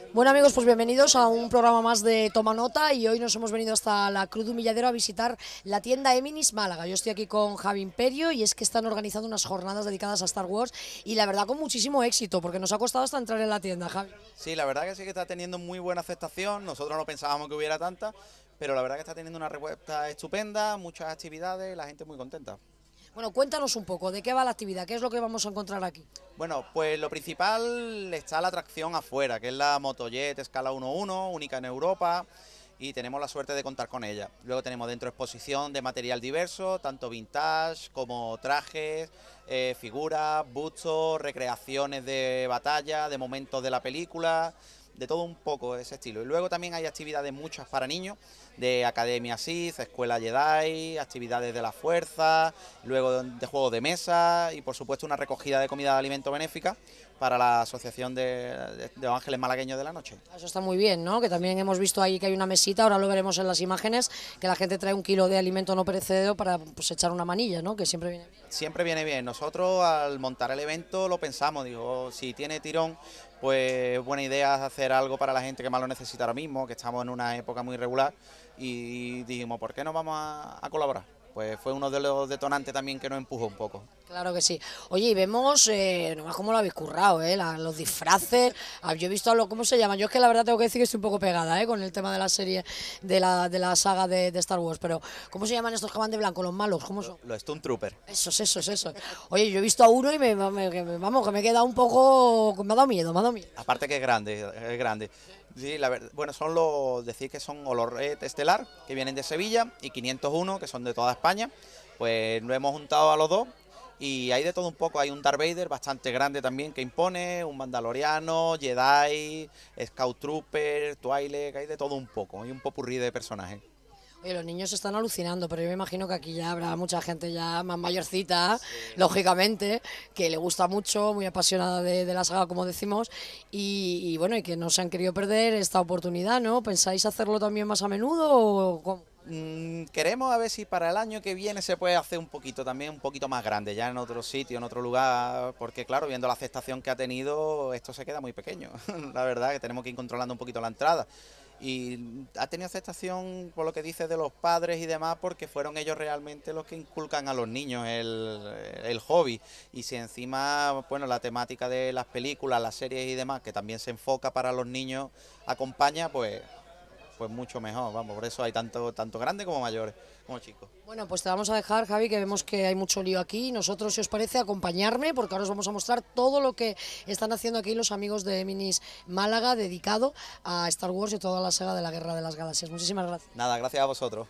Bueno amigos, pues bienvenidos a un programa más de Toma Nota y hoy nos hemos venido hasta la Cruz de Humilladero a visitar la tienda Eminis Málaga. Yo estoy aquí con Javi Imperio y es que están organizando unas jornadas dedicadas a Star Wars y la verdad con muchísimo éxito porque nos ha costado hasta entrar en la tienda, Javi. Sí, la verdad que sí que está teniendo muy buena aceptación. Nosotros no pensábamos que hubiera tanta, pero la verdad que está teniendo una respuesta estupenda, muchas actividades, la gente muy contenta. Bueno, cuéntanos un poco, ¿de qué va la actividad? ¿Qué es lo que vamos a encontrar aquí? Bueno, pues lo principal está la atracción afuera, que es la Motojet Escala 1.1, única en Europa, y tenemos la suerte de contar con ella. Luego tenemos dentro exposición de material diverso, tanto vintage como trajes, figuras, bustos, recreaciones de batalla, de momentos de la película, de todo un poco ese estilo. Y luego también hay actividades muchas para niños, de Academia Sith, Escuela Jedi, actividades de la Fuerza, luego de juegos de mesa y por supuesto una recogida de comida de alimento benéfica para la Asociación de los Ángeles Malagueños de la Noche. Eso está muy bien, ¿no? Que también hemos visto ahí que hay una mesita, ahora lo veremos en las imágenes, que la gente trae 1 kilo de alimento no perecedero para pues, echar una manilla, ¿no? Que siempre viene bien. Siempre viene bien. Nosotros al montar el evento lo pensamos, digo, si tiene tirón, pues buena idea hacer algo para la gente que más lo necesita ahora mismo, que estamos en una época muy regular y dijimos, ¿por qué no vamos a colaborar? Pues fue uno de los detonantes también que nos empujó un poco. Claro que sí. Oye, y vemos, nomás cómo lo habéis currado, los disfraces. Yo he visto, ¿cómo se llaman? Yo es que la verdad tengo que decir que estoy un poco pegada, con el tema de la serie, de la saga de Star Wars. Pero, ¿cómo se llaman estos que van de blanco, los malos? ¿Cómo son? Los Stunt Trooper. Esos. Oye, yo he visto a uno y vamos, que me he quedado un poco, me ha dado miedo, me ha dado miedo. Aparte que es grande, es grande. Sí, la verdad, bueno, decir que son Oloret Estelar, que vienen de Sevilla, y 501, que son de toda España. Pues lo hemos juntado a los dos y hay de todo un poco. Hay un Darth Vader bastante grande también que impone, un Mandaloriano, Jedi, Scout Trooper, Twi'lek, hay de todo un poco. Hay un popurrí de personajes. Oye, los niños están alucinando, pero yo me imagino que aquí ya habrá mucha gente ya más mayorcita, lógicamente, que le gusta mucho, muy apasionada de la saga, como decimos, y bueno, y que no se han querido perder esta oportunidad, ¿no? ¿Pensáis hacerlo también más a menudo o cómo? Queremos a ver si para el año que viene se puede hacer un poquito también, un poquito más grande, ya en otro sitio, en otro lugar, porque claro, viendo la aceptación que ha tenido, esto se queda muy pequeño. La verdad que tenemos que ir controlando un poquito la entrada. Y ha tenido aceptación por lo que dices de los padres y demás, porque fueron ellos realmente los que inculcan a los niños el hobby. Y si encima, bueno, la temática de las películas, las series y demás, que también se enfoca para los niños, acompaña, pues mucho mejor, vamos, por eso hay tanto grandes como mayores, como chicos. Bueno, pues te vamos a dejar, Javi, que vemos que hay mucho lío aquí. Nosotros, si os parece, acompañarme, porque ahora os vamos a mostrar todo lo que están haciendo aquí los amigos de Eminis Málaga, dedicado a Star Wars y toda la saga de la Guerra de las Galaxias. Muchísimas gracias. Nada, gracias a vosotros.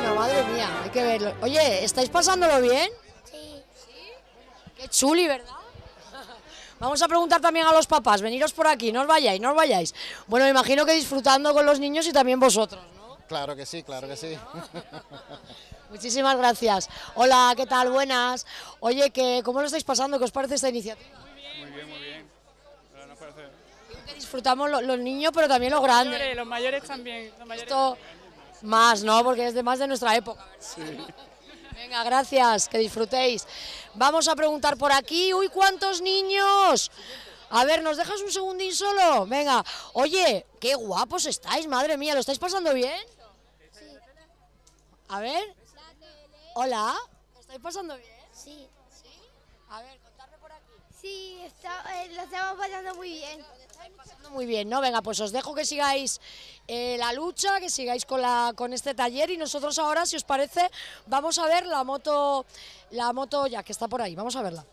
Bueno, madre mía, hay que verlo. Oye, ¿estáis pasándolo bien? Sí. Qué chuli, ¿verdad? Vamos a preguntar también a los papás, veniros por aquí, no os vayáis, no os vayáis. Bueno, me imagino que disfrutando con los niños y también vosotros, ¿no? Claro que sí, claro que sí. Muchísimas gracias. Hola, ¿qué tal? Buenas. Oye, ¿cómo lo estáis pasando? ¿Qué os parece esta iniciativa? Muy bien, muy bien. Ahora nos parece. Digo que disfrutamos los niños, pero también los grandes. Los mayores también. Los mayores Esto más, ¿no? Porque es de más de nuestra época. Venga, gracias, que disfrutéis. Vamos a preguntar por aquí. ¡Uy, cuántos niños! A ver, ¿nos dejas un segundín solo? Venga, oye, qué guapos estáis, madre mía, ¿lo estáis pasando bien? Sí. A ver, hola, ¿lo estáis pasando bien? Sí. A ver, contadme por aquí. Sí, lo estamos pasando muy bien. Muy bien, ¿no? Venga, pues os dejo que sigáis la lucha, que sigáis con este taller y nosotros ahora, si os parece, vamos a ver la moto ya que está por ahí, vamos a verla.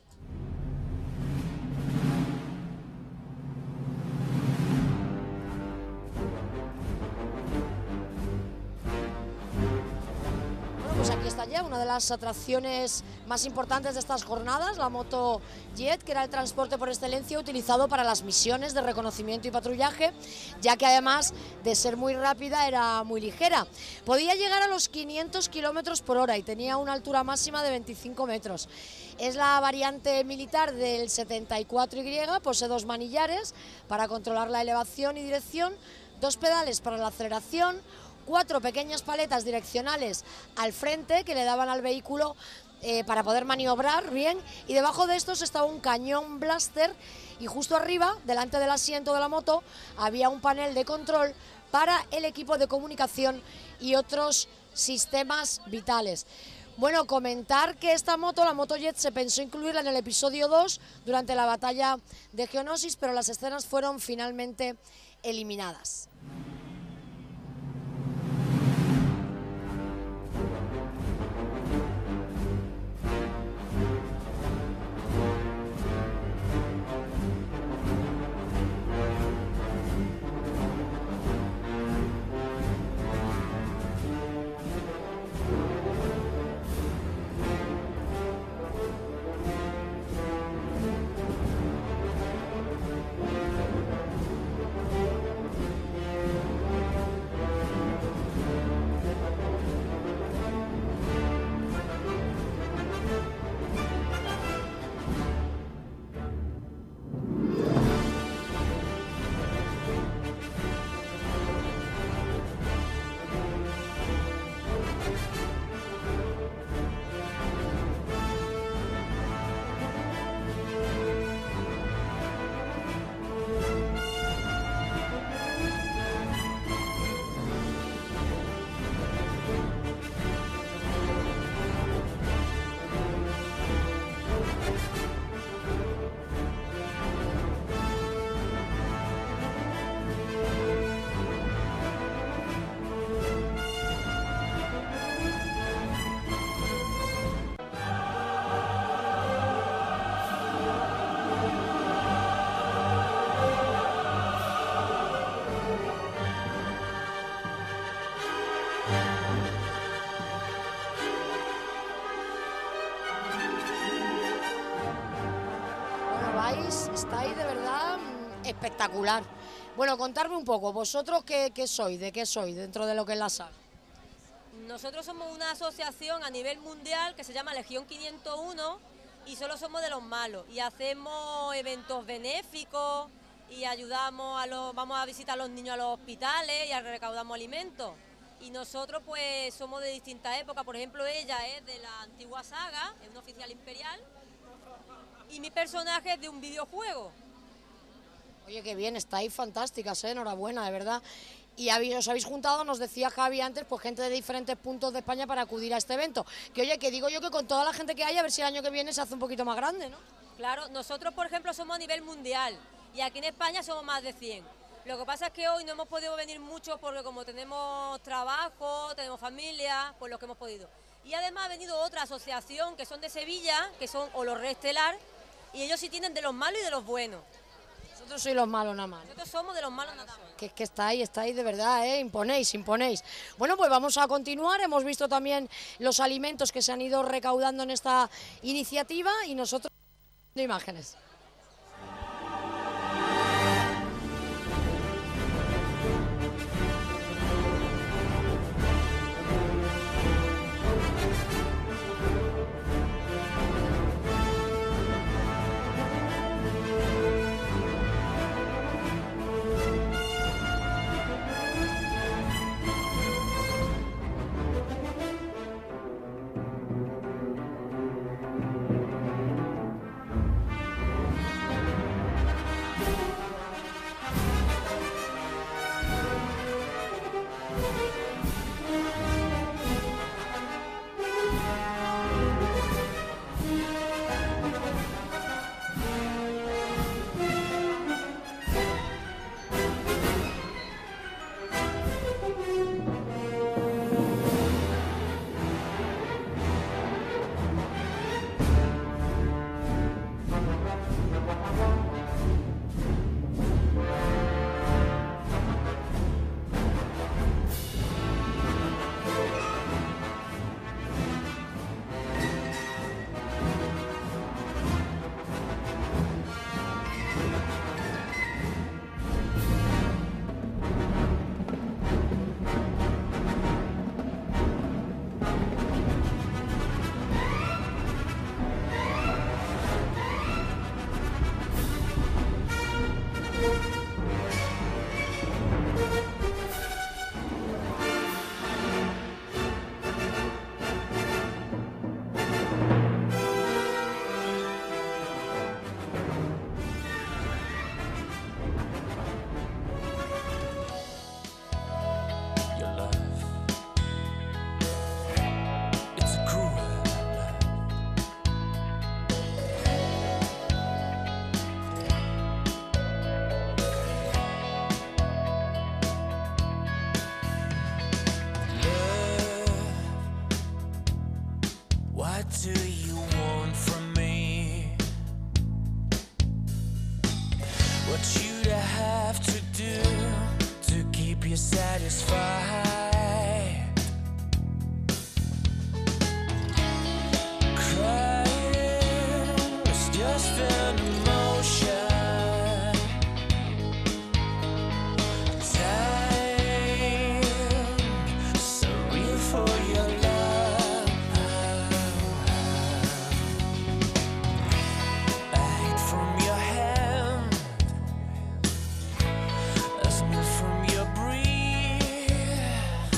Pues aquí está ya una de las atracciones más importantes de estas jornadas, la moto Jet, que era el transporte por excelencia utilizado para las misiones de reconocimiento y patrullaje, ya que además de ser muy rápida era muy ligera. Podía llegar a los 500 kilómetros por hora y tenía una altura máxima de 25 metros. Es la variante militar del 74Y, posee 2 manillares para controlar la elevación y dirección, 2 pedales para la aceleración, 4 pequeñas paletas direccionales al frente que le daban al vehículo para poder maniobrar bien, y debajo de estos estaba un cañón blaster y justo arriba, delante del asiento de la moto, había un panel de control para el equipo de comunicación y otros sistemas vitales. Bueno, comentar que esta moto, la Moto Jet, se pensó incluirla en el episodio 2 durante la batalla de Geonosis, pero las escenas fueron finalmente eliminadas. Estáis de verdad espectacular. Bueno, contarme un poco, ¿vosotros qué sois? ¿De qué sois dentro de lo que es la SAG? Nosotros somos una asociación a nivel mundial que se llama Legión 501 y solo somos de los malos y hacemos eventos benéficos y ayudamos vamos a visitar a los niños a los hospitales y recaudamos alimentos. Y nosotros pues somos de distintas épocas, por ejemplo ella es de la antigua saga, es una oficial imperial, y mi personaje es de un videojuego. Oye, qué bien, estáis fantásticas, enhorabuena, de verdad. Y os habéis juntado, nos decía Javi antes, pues gente de diferentes puntos de España para acudir a este evento. Que oye, que digo yo que con toda la gente que hay, a ver si el año que viene se hace un poquito más grande, ¿no? Claro, nosotros por ejemplo somos a nivel mundial y aquí en España somos más de 100. Lo que pasa es que hoy no hemos podido venir muchos porque como tenemos trabajo, tenemos familia, pues los que hemos podido. Y además ha venido otra asociación que son de Sevilla, que son Olorre Estelar, y ellos sí tienen de los malos y de los buenos. Son Vosotros sois los malos nada más, ¿no? Nosotros somos de los malos nada más. Que es que estáis de verdad, imponéis. Bueno, pues vamos a continuar. Hemos visto también los alimentos que se han ido recaudando en esta iniciativa y nosotros de imágenes. do you want from me? What you to have to do to keep you satisfied? Crying is just an emotion. Time so real for your love. I hate from your hand, a smell from your breath.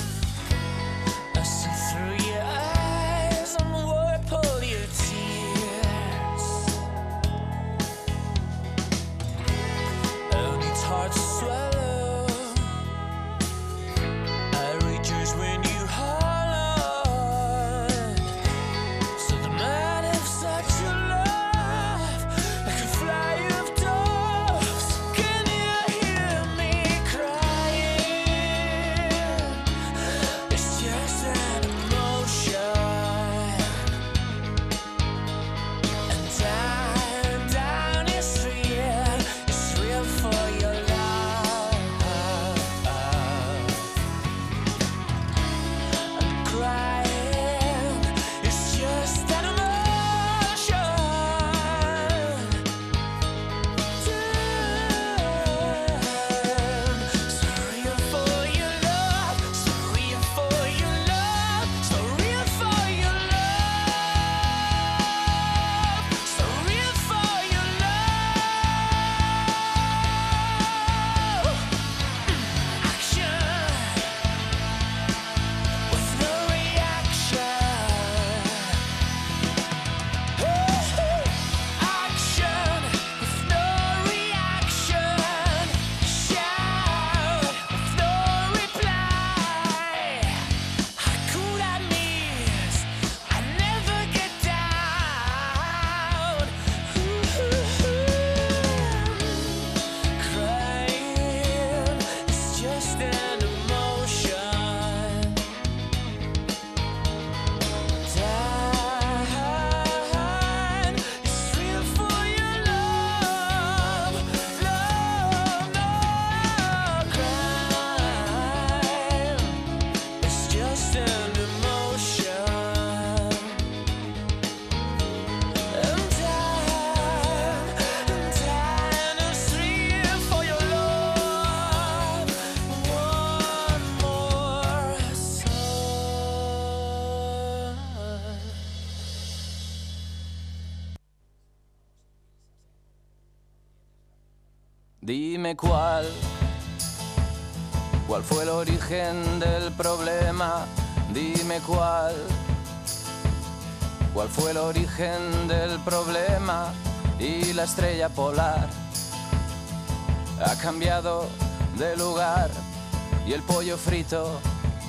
Dime cuál fue el origen del problema. Dime cuál fue el origen del problema. Y la estrella polar ha cambiado de lugar y el pollo frito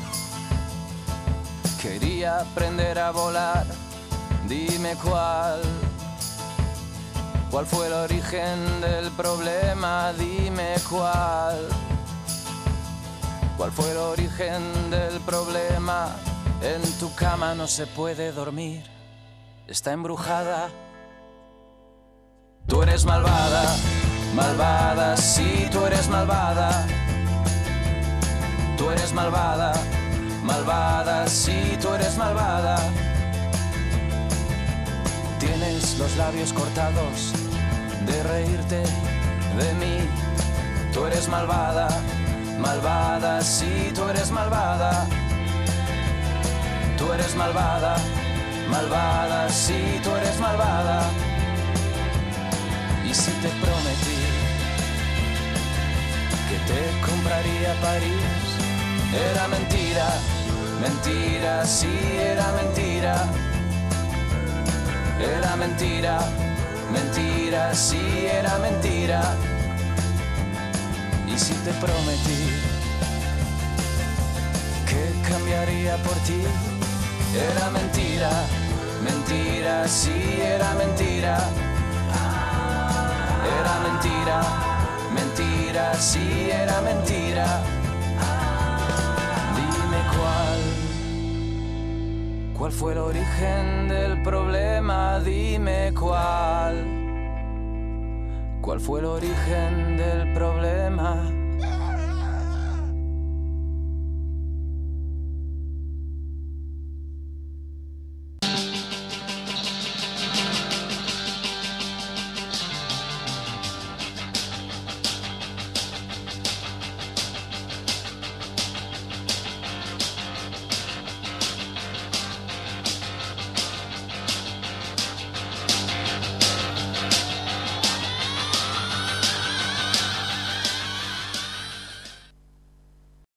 quería aprender a volar. Dime cuál fue el origen del problema. Dime cuál fue el origen del problema. En tu cama no se puede dormir, está embrujada. Tú eres malvada, malvada, sí, tú eres malvada. Tú eres malvada, malvada, sí, tú eres malvada. Tienes los labios cortados de reírte de mí. Tú eres malvada, malvada, sí, tú eres malvada. Tú eres malvada, malvada, sí, tú eres malvada. Y si te prometí que te compraría París, era mentira, mentira, sí, era mentira. Era mentira, mentira, sí, era mentira. Y si te prometí que cambiaría por ti, era mentira, mentira, sí, era mentira. Era mentira, mentira, sí, era mentira. Dime cuál fue el origen del problema. Dime cuál fue el origen del problema.